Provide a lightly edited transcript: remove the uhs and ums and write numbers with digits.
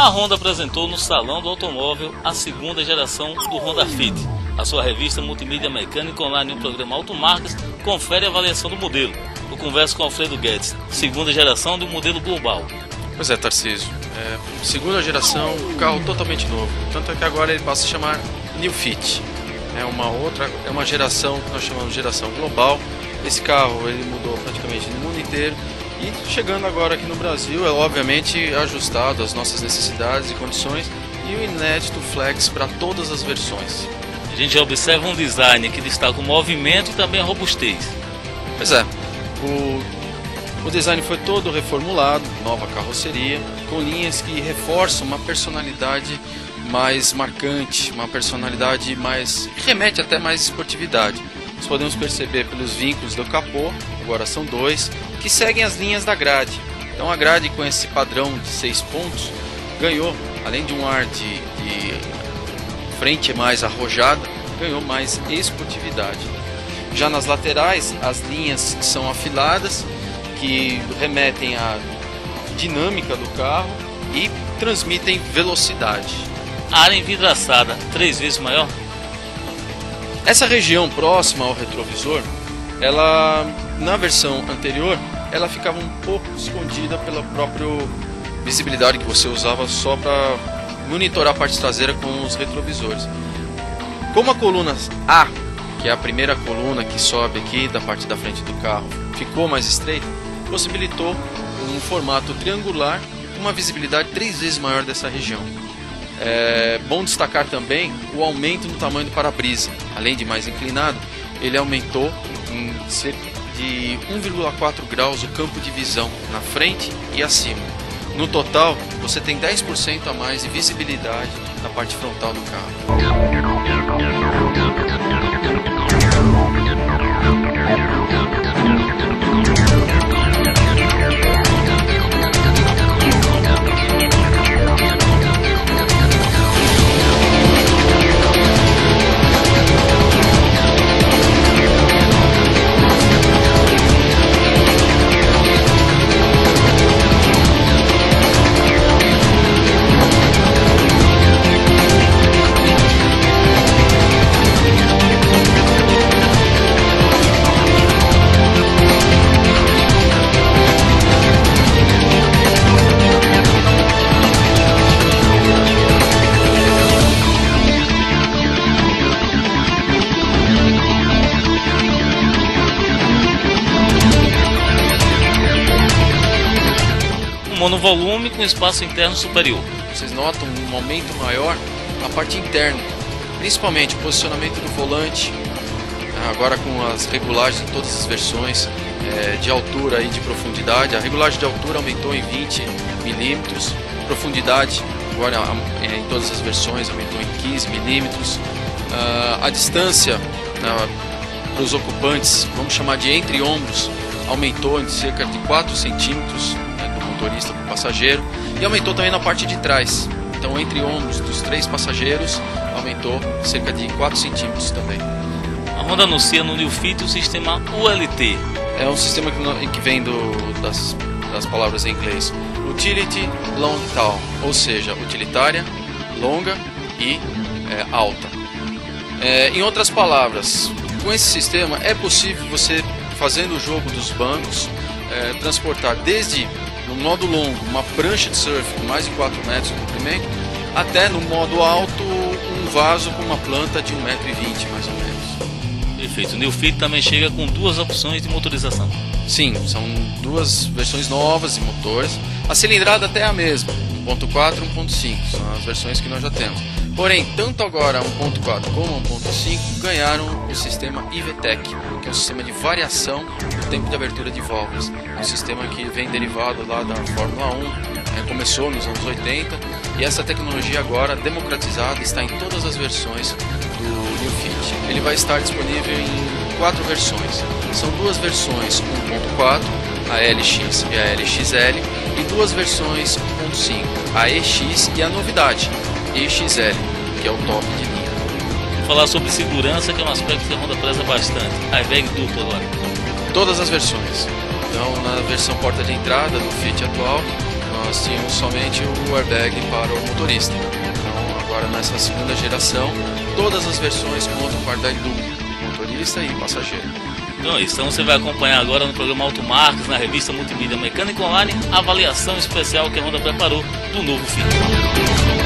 A Honda apresentou no Salão do Automóvel a segunda geração do Honda Fit. A sua revista multimídia mecânica online no programa Automarcas confere a avaliação do modelo. Eu converso com Alfredo Guedes, segunda geração do modelo global. Pois é, Tarcísio. Segunda geração, carro totalmente novo. Tanto é que agora ele passa a chamar New Fit. É uma geração que nós chamamos de geração global. Esse carro ele mudou praticamente no mundo inteiro. E chegando agora aqui no Brasil, é obviamente ajustado às nossas necessidades e condições. E o inédito Flex para todas as versões. A gente já observa um design que destaca o movimento e também a robustez. Pois é, o design foi todo reformulado, nova carroceria, com linhas que reforçam uma personalidade mais marcante, uma personalidade mais que remete até mais esportividade. Nós podemos perceber pelos vínculos do capô, agora são dois, que seguem as linhas da grade. Então a grade com esse padrão de 6 pontos ganhou, além de um ar de frente mais arrojada, ganhou mais esportividade. Já nas laterais, as linhas são afiladas, que remetem à dinâmica do carro e transmitem velocidade. A área envidraçada 3 vezes maior? Essa região próxima ao retrovisor, ela na versão anterior, ela ficava um pouco escondida pela própria visibilidade que você usava só para monitorar a parte traseira com os retrovisores. Como a coluna A, que é a primeira coluna que sobe aqui da parte da frente do carro, ficou mais estreita, possibilitou um formato triangular com uma visibilidade 3 vezes maior dessa região. É bom destacar também o aumento no tamanho do para-brisa. Além de mais inclinado, ele aumentou em cerca de 1,4 graus o campo de visão na frente e acima. No total, você tem 10% a mais de visibilidade na parte frontal do carro. Monovolume com espaço interno superior. Vocês notam um aumento maior na parte interna, principalmente o posicionamento do volante, agora com as regulagens em todas as versões, de altura e de profundidade. A regulagem de altura aumentou em 20 milímetros, profundidade agora em todas as versões aumentou em 15 milímetros. A distância para os ocupantes, vamos chamar de entre ombros, aumentou em cerca de 4 centímetros, do motorista para o passageiro, e aumentou também na parte de trás. Então entre ombros dos 3 passageiros aumentou cerca de 4 centímetros também. A Honda anuncia no New Fit o sistema ULT. É um sistema que vem das palavras em inglês Utility Long Tail, ou seja, utilitária, longa e alta. Em outras palavras, com esse sistema é possível você, fazendo o jogo dos bancos, transportar desde no modo longo uma prancha de surf com mais de 4 metros de comprimento, até no modo alto um vaso com uma planta de 1,20 m mais ou menos. Perfeito. O New Fit também chega com 2 opções de motorização. Sim, são 2 versões novas de motores. A cilindrada até é a mesma, 1.4 e 1.5, são as versões que nós já temos. Porém, tanto agora a 1.4 como a 1.5 ganharam o sistema IVTEC, que é um sistema de variação do tempo de abertura de válvulas. Um sistema que vem derivado lá da Fórmula 1, começou nos anos 80, e essa tecnologia agora democratizada está em todas as versões do New Fit. Ele vai estar disponível em 4 versões. São 2 versões 1.4, a LX e a LXL, e 2 versões 1.5, a EX e a novidade, EXL, que é o top de linha. Vou falar sobre segurança, que é um aspecto que a Honda preza bastante. Airbag duplo agora. Todas as versões. Então, na versão porta de entrada do Fit atual, nós tínhamos somente o airbag para o motorista. Então agora nessa segunda geração, todas as versões contam com airbag duplo, motorista e passageiro. Então é isso, então você vai acompanhar agora no programa Automarcas, na revista Multimídia Mecânica Online, a avaliação especial que a Honda preparou do novo Fit.